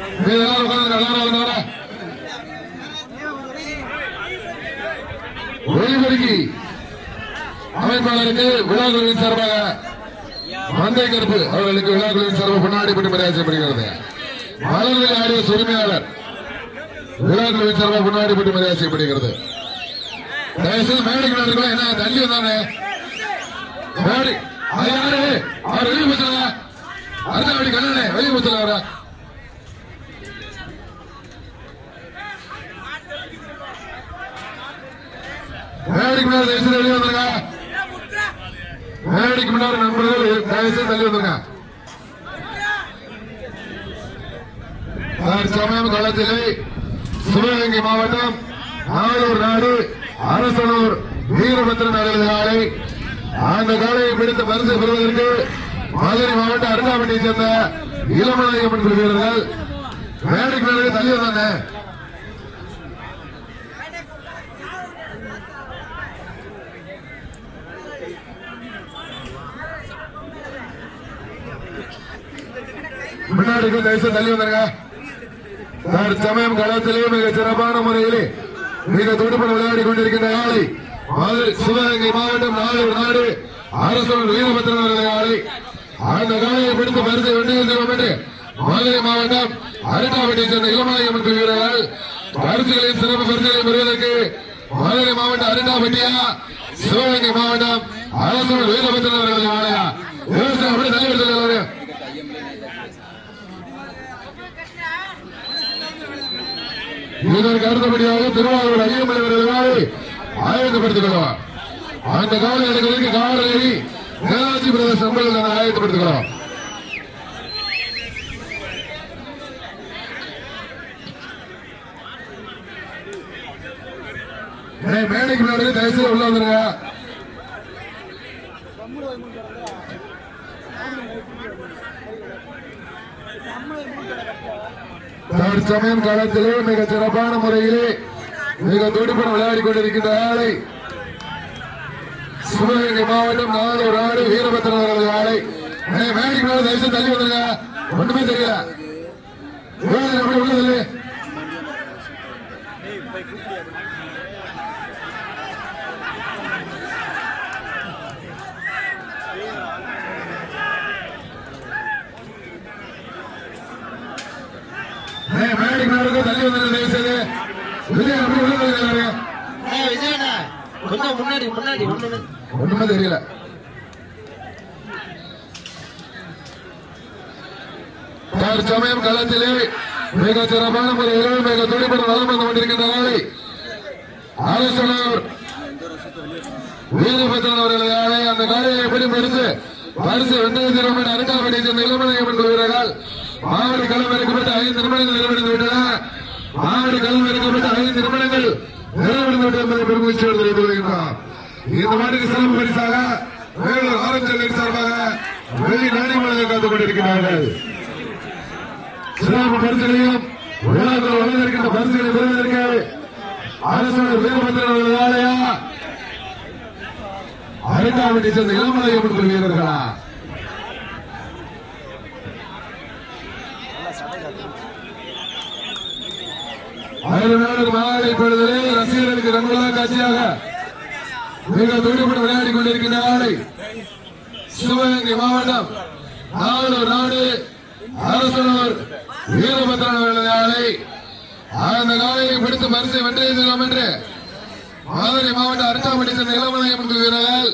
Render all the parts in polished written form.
ஒளிபெருக்கி அமைப்பாளருக்கு விழாக்குழுவின் சார்பாக மந்தை கருப்பு அவர்களுக்கு விழாக்குழுவின் சார்பாக பொன்னாடி பட்டு மரியாதை செய்யப்படுகிறது. மலர்களை ஆடிய உரிமையாளர் விழாக்குழுவின் சார்பாக பொன்னாடி பட்டு மரியாதை செய்யப்படுகிறது. தயவுசெய்து மேடைக்கு நடக்கலாம். என்ன தள்ளி வந்தானே மேடை யாரு அவர் வெளியே போச்சல அடுத்த அப்படி கண்ணனே வெளியே போச்சல அவர மேடைக்கு முன்னாடி தயவுசெய்து வெளியே வந்துருங்க. மேடைக்கு முன்னாடி நண்பர்கள் தயவுசெய்து தள்ளி வந்துருங்க. சமயம் காலத்திலே சிவகங்கை மாவட்டம் நாளூர் நாடு அரசனூர் வீரபத்திரன் அவர்களை அந்த காலையை பிடித்த பரிசு பெறுவதற்கு மதுரை மாவட்ட அருகாமட்டியை சேர்ந்த இளமநாயகம்மன் குழு வீரர்கள் மேடைக்கு மேலே தள்ளி வந்தாங்க. முன்னாடி தயவுசெய்து தள்ளி வந்தாங்க. சமயம் களத்திலே மிக சிறப்பான முறையிலே மிக துடுப்பட விளையாடி கொண்டிருக்கின்ற ஆளை சிவகங்கை மாவட்டம் நாளூர் நாடு அரசனூர் வீரபத்திரன் அவர்கள் ஆளை அந்த காலையை பிடித்து பரிசை வென்றிருக்கிறோம் என்று மதுரை மாவட்டம் அரட்டாவட்டியை சேர்ந்த இளமநாயகம்மன் குழு வீரர்கள் பரிசுகளின் சிறப்பு பரிசுகளை பெறுவதற்கு மதுரை மாவட்டம் அரட்டாவட்டியா சிவகங்கை மாவட்டம் அரசனூர் வீரபத்திரன் அவர்கள் ஆலையா விவசாயம் அப்படி தலைவர் இதற்கு அடுத்தபடியாக திருவாரூர் ஐயமலை அவர்களை ஆயத்தப்படுத்திக் கொள்வோம். அந்த காலை எடுக்கிறதுக்கு காவலரை நேதாஜி பிரதேச சம்பளம் ஆயத்தப்படுத்திக்கிறோம். மேடைக்கு முன்னாடி தயவுசெய்து உள்ள வந்துருங்க. தற்சமயம் காலத்திலே மிக சிறப்பான முறையிலே மிக துடிப்பட விளையாடி கொண்டிருக்கின்ற ஆளை சிவகங்கை மாவட்டம் நாளூர் நாடு வீரபத்திரன் அவர்கள் ஆளை மேடைக்கு மேல தயவுசெய்து தள்ளி வந்துருங்க. ஒண்ணுமே தெரியல உள்ளதில்லை. மேடைக்கு மேல தள்ளி வந்துருங்க. தயவுசெய்து விஜய் அப்படி உள்ளது கொஞ்சம் முன்னாடி முன்னாடி ஒண்ணுமே தெரியல. தற்சமயம் களத்திலே மிக சிறப்பான முறையில் மிக துடிப்பட வளம் வந்து கொண்டிருக்கின்ற நாளை அரசனூர் வீரபத்திரன் அவர்கள் ஆலை அந்த காலையை எப்படி பரிசு வென்றிருக்கிறோம் என்ற அரட்டாவட்டியை சேர்ந்த இளமநாயகம்மன் குழு வீரர்கள் மாவட்ட களம் இறக்கப்பட்ட 5 நிமிடங்கள் நிறைவடைந்து விட்டன. மாவட்ட களம் இறக்கப்பட்ட 5 நிமிடங்கள் நிறைவடைந்து விட்டது என்பதை பெருமகிழ்ச்சியோடு தெரிவித்துக் கொள்கின்றோம். இந்த மாட்டுக்கு சிறப்பு பரிசாக வேலூர் ஆரஞ்சல் சார்பாக வெள்ளி நாணயங்களை காத்துக் கொண்டிருக்கிறார்கள். சிறப்பு பரிசுகளையும் விழாக்கள் வழங்கியிருக்கின்ற பரிசுகளை பெறுவதற்கு அரசனூர் வீரபத்திரன் அவர்கள் ஆலயா அரட்டாவட்டியை சேர்ந்த இளமநாயகம்மன் குழு வீரர்களா மாலை பொழுதிலே ரசிகர்களுக்கு ரங்கலா காட்சியாக மிக துடிப்பட விளையாடி கொண்டிருக்கின்ற ஆளை சிவகங்கை மாவட்டம் நாளூர் நாடு அரசனூர் வீரபத்திரன் அவர்கள் ஆளை அந்த காலையை பிடித்து பரிசை வென்றிருக்கிறோம் என்று மதுரை மாவட்ட அரட்டாவட்டியை சேர்ந்த இளமநாயகம்மன் குழு வீரர்கள்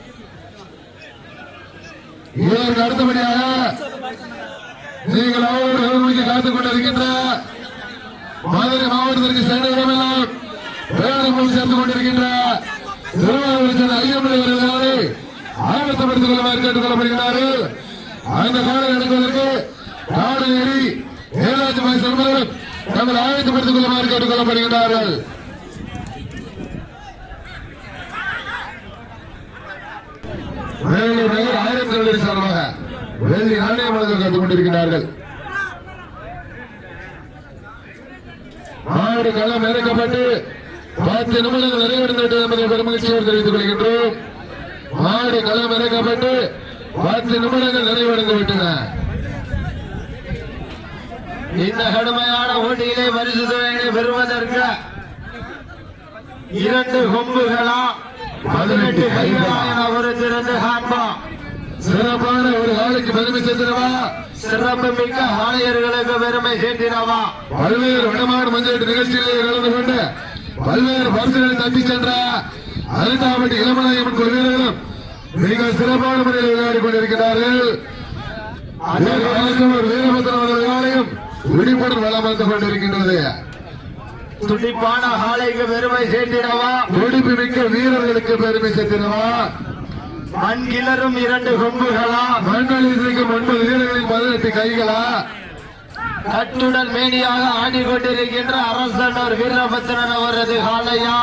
இதற்கு அடுத்தபடியாக நீங்கள் அவர்களுக்கு காத்துக் கொண்டிருக்கின்ற மதுரை மாவட்டத்திற்கு சென்ற இடமெல்லாம் பேரங்கள் சேர்த்துக் கொண்டிருக்கின்ற திருவாரூர் சேர்ந்த ஐயமலை அவர்களை ஆயத்தப்படுத்திக் கொள்ளுமாறு கேட்டுக் கொள்ளப்படுகிறார்கள். அந்த காலை நடக்குவதற்கு காடு ஏறி ஏழாவது மாய் செல்வர்கள் தங்கள் ஆயத்தப்படுத்திக் கொள்ளுமாறு கேட்டுக் கொள்ளப்படுகிறார்கள். வேலூர் நகர் 1000 சார்பாக வெள்ளி நாணயம் வழங்க காத்துக் கொண்டிருக்கிறார்கள். மாடு களம் இறக்கப்பட்டு 10 நிமிடங்கள் நிறைவடைந்து விட்டது என்பதை பெருமகிழ்ச்சியோடு தெரிவித்துக் கொள்கின்றோம். மாடு களம் இறக்கப்பட்டு 10 நிமிடங்கள் நிறைவடைந்து விட்டன. இந்த கடுமையான போட்டியிலே பரிசு தொகையை பெறுவதற்கு 2 கொம்புகளா 18 கைகளா என ஒருத்திருந்து காண்போம். சிறப்பான ஒரு ஆளுக்கு பெருமை சேர்த்தினவா, சிறப்பு மிக்க ஆணையர்களுக்கு பெருமை சேர்த்தினவா, பல்வேறு வடமாடு மஞ்சள் நிகழ்ச்சியிலே கலந்து கொண்டு பல்வேறு பரிசுகளை தட்டி சென்ற அரிதாபட்டி இளமநாயகன் குழு வீரர்களும் மிக சிறப்பான முறையில் விளையாடி கொண்டிருக்கிறார்கள். வீரபத்திரன் அவர்கள் ஆலயம் விழிப்புடன் வளம் வந்து கொண்டிருக்கின்றது. துடிப்பான ஆலைக்கு பெருமை சேர்த்தினவா, துடிப்பு மிக்க வீரர்களுக்கு பெருமை சேர்த்தினவா, மண் கிளறும் 2 கொம்புகளா, மண்ணில் இருக்கும் 9 வீரர்களின் 18 கைகளா, கட்டுடன் மேனியாக ஆடிக்கொண்டிருக்கின்ற அரசனர் வீரபத்திரன் அவரது காலையா,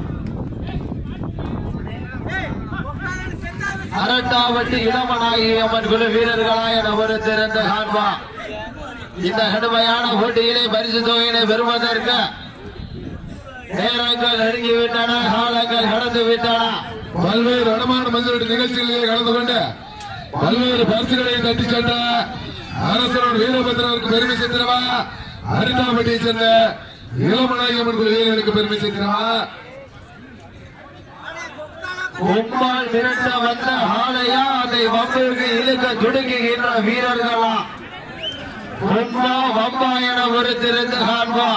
அரட்டாவட்டி இளமநாயகன் குழு வீரர்களா என ஒரு திறந்த காண்பா. இந்த கடுமையான போட்டியிலே பரிசு தொகையினை பெறுவதற்கு நேரங்கள் நெருங்கிவிட்டன, காலங்கள் கடந்து விட்டன. பல்வேறு வடமான மஞ்சள் நிகழ்ச்சிகளிலே கலந்து கொண்டு பல்வேறு பரிசுகளை தட்டி சென்ற அரசனோடு வீரபத்திரனுக்கு பெருமை சேர்த்தினவா, அரிதாபட்டியை சேர்ந்த இளமநாயகன் குழு வீரர்களுக்கு பெருமை சேர்த்தினவா, உம்மால் மிரட்ட வந்த ஆலையா, அதை வம்பிற்கு இழுக்க துடுக்குகின்ற வீரர்களா, உம்மா வம்பா என ஒரு திறந்து காண்பா.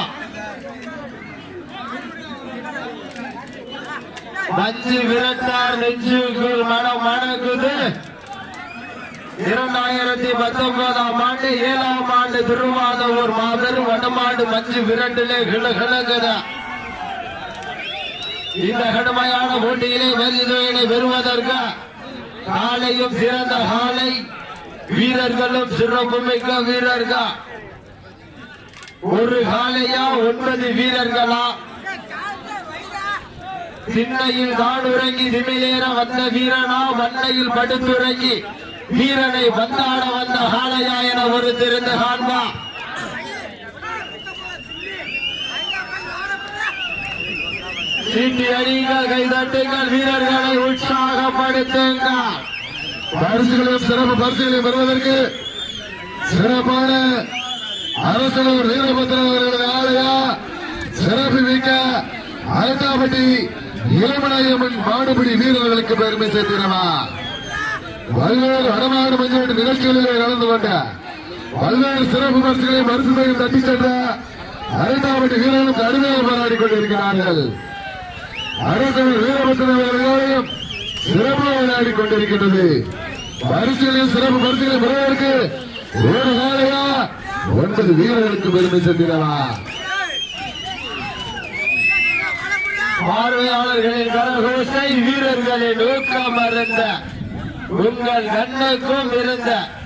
மஞ்சு விரட்டார் நெஞ்சுக்குள் மனம் மணக்குது. 2019ஆம் ஆண்டு 7ஆம் ஆண்டு திருவாதூர் மாபெரும் வடமாடு மஞ்சு விரட்டிலே கிளக்குது. இந்த கடுமையான போட்டியிலே பரிசுகளை பெறுவதற்கு காலையும் சிறந்த காலை, வீரர்களும் சிறப்புமிக்க வீரர்கள். ஒரு காலையா 9 வீரர்களா, திண்ணையில் தான் உறங்கி திமிலேற வந்த வீரனா, வண்ணையில் படுத்துறங்கி வீரனை வந்தாட வந்த காளையா என ஒரு திறந்து காண்பா. சீட்டி அடிங்கள், கைதட்டுங்கள், வீரர்களை உற்சாகப்படுத்துங்கள். பரிசுகளையும் சிறப்பு பரிசுகளையும் பெறுவதற்கு சிறப்பான அரசனூர் வீரபத்திரன் அவர்களது ஆலயா, சிறப்பு மிக்க அரட்டாப்பட்டி இளமநாயகன் மாடுபிடி வீரர்களுக்கு பெருமை சேர்த்தினவா, பல்வேறு வடமாடு மஞ்சள் நிகழ்ச்சிகளிலே கலந்து கொண்ட பல்வேறு சிறப்பு பரிசுகளையும் பரிசுகளையும் தட்டி சென்ற அரட்டாப்பட்டி வீரர்களும் கடுமையாக போராடி கொண்டிருக்கிறார்கள். அரசனூர் வீரபத்திரன் அவர்களையும் சிறப்பாக விளையாடி கொண்டிருக்கின்றது. பரிசுகளையும் சிறப்பு பரிசுகளையும் பெறுவதற்கு ஒரு காலையா 9 வீரர்களுக்கு பெருமை சேர்த்தினவா. பார்வையாளர்களின் கரகோசை, வீரர்களின் ஊக்கம் இருந்த உங்கள் கண்ணுக்கும் இருந்த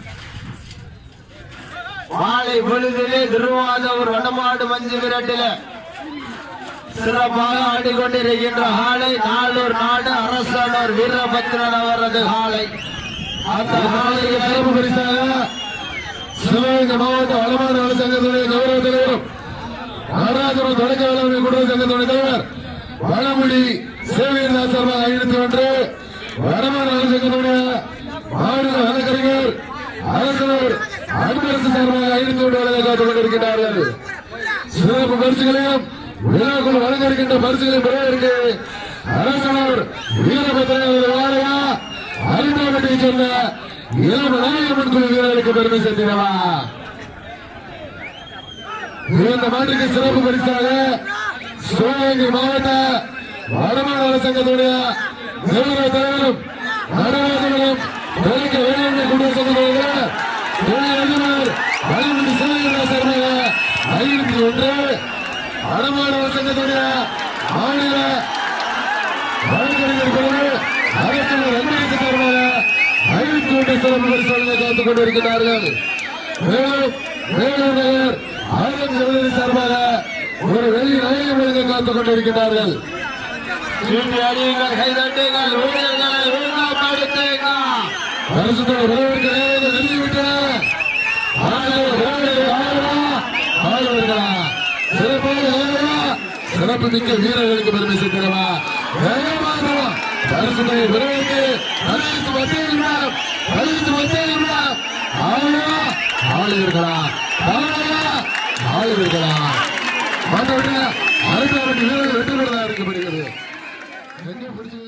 மாலை பொழுதிலே திருவாதூர் வடமாடு மஞ்சு விரட்டில சிறப்பாக ஆடிக்கொண்டிருக்கின்ற காலை நாளூர் நாடு அரசனூர் வீரபத்திரன் அவரது காலை. அந்த காலைக்கு சிறப்பு பரிசாக சிவகங்கை மாவட்ட வடமாடு நல சங்கத்துடைய கௌரவ தலைவரும் நடராஜபுரம் தொடக்க வேளாண்மை குடும்ப சங்கத்துடைய தலைவர் வளமுடி சேவியர்தாஸ் சார்பாக 501, வடமாடு நல சங்கத்துடைய மாநில வழக்கறிஞர் அரசனூர் அன்பரசு சார்பாக 501 வழங்க காத்துக் கொண்டிருக்கிறார்கள். சிறப்பு பரிசுகளையும் விழாக்குள் வழங்க இருக்கின்ற பரிசுகளையும் பெறுவதற்கு அரசனூர் வீரபத்திரன் வாழையா அரிதாபட்டியை சேர்ந்த இளமநாயகன் குழு வீரர்களுக்கு பெருமை சேர்த்தினவா. இந்த மாட்டுக்கு சிறப்பு பரிசாக சிவகங்கை மாவட்ட வடமாடு சங்கத்துடைய கௌரவ தலைவரும் நடராஜபுரம் தொடக்க வேளாண்மை குடும்ப சங்கத்துடைய தொழிலதிபர் வளமுடி சேவியர்தாஸ் சார்பாக 501, வடமாடு சங்கத்துடைய மாநில வழக்கறிஞர் குழு அரசனூர் அன்பரசு சார்பாக 501 சிறப்பு பரிசோதனை காத்துக் கொண்டிருக்கிறார்கள். மேலும் வேலூர் நகர் ஆயிரம் சகோதரி சார்பாக ஒரு வெள்ளி நாயகம் வழங்க காத்துக் கொண்டிருக்கிறார்கள். பரிசுத்தோடு வரவேற்கிறேன் நெருங்கிவிட்டன. சிறப்பு மிக்க வீரர்களுக்கு பெருமை சேர்க்கிறவா பரிசுத்தை வரவேற்று ஆளுநர்களா இருக்கலாம். மற்றபடி அடுத்த வீரர்கள் வெற்றி பெறதாக இருக்கப்படுகிறது. எங்கே பிடிச்சி